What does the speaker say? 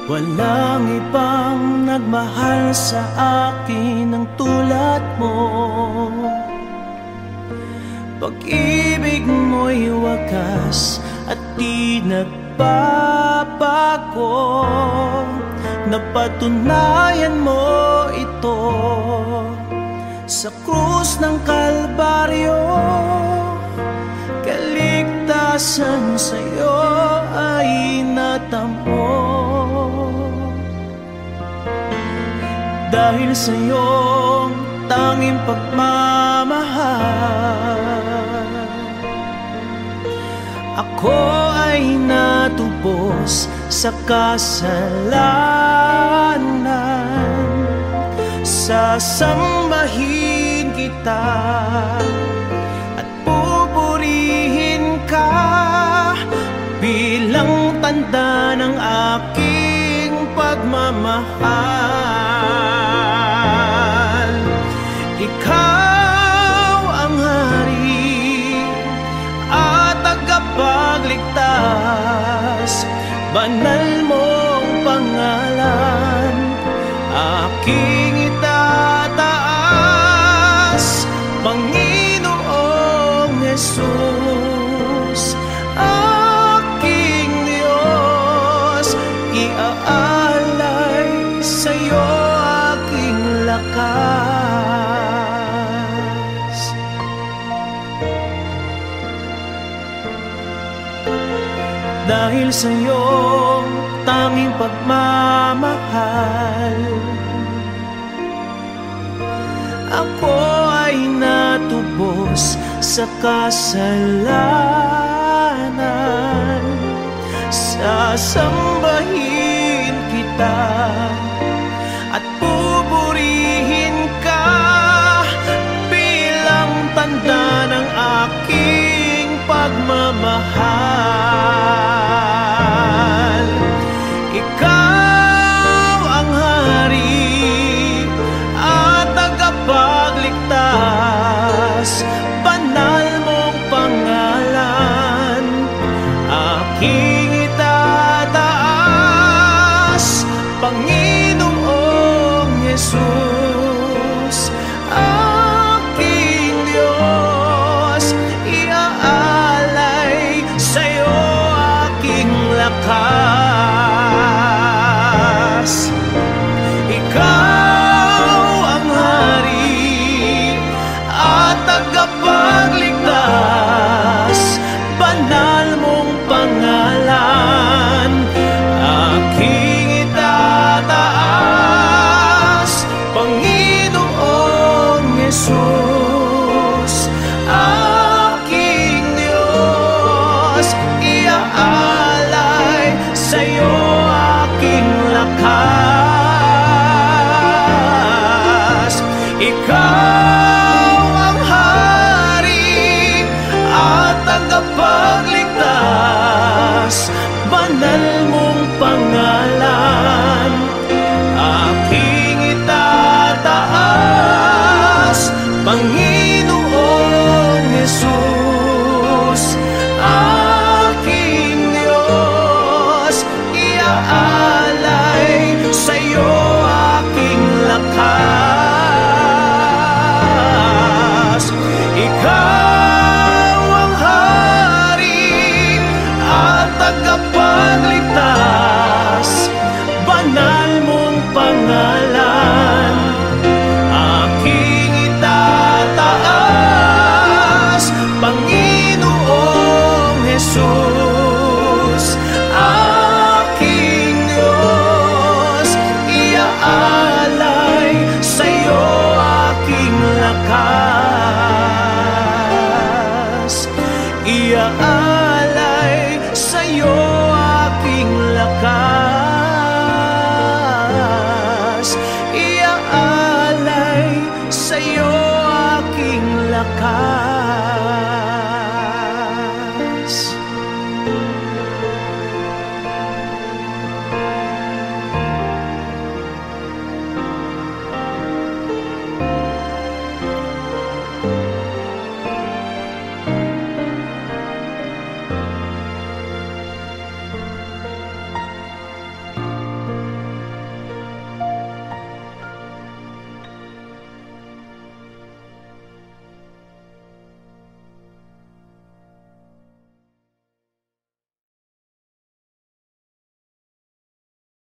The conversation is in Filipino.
Walang ibang nagmahal sa akin ng tulad mo. Pag-ibig mo'y wagas at di nagbabago. Napatunayan mo ito sa krus ng Kalbaryo. Kaligtasan sa'yo ay natamo. Dahil sa iyong tanging pagmamahal, ako ay natubos sa kasalanan. Sasambahin kita at pupurihin ka bilang tanda ng aking pagmamahal. Ikaw ang hari at tagapagligtas, banal mong pangalan aking itataas. Panginoong Jesus, aking Diyos, iaalay sa'yo aking lakas. Dahil sa iyong tanging pagmamahal, ako ay natubos sa kasalanan. Sasambahin kita at pupurihin ka bilang tanda ng aking pagmamahal. Ikaw ang hari at tagapagligtas, banal mong pangalan aking itataas. Panginoong Jesus, aking Diyos, iaalay sa'yo aking lakas. Ikaw ang hari at tagapagligtas, banal mong pangalan aking itataas. Panginoong Jesus, aking Diyos, iaalay sa'yo aking lakas. Ikaw ang hari at tagapagligtas, banal mong pangalan aking itataas. Panginoong Jesus, aking Diyos, iaalay sa'yo aking lakas. Ikaw ang hari at tagapagligtas, banal mong pangalan aking itataas. Panginoong Jesus, aking Diyos, iaalay sa'yo aking lakas. Iaalay sa'yo aking lakas. Iaalay sa'yo aking lakas.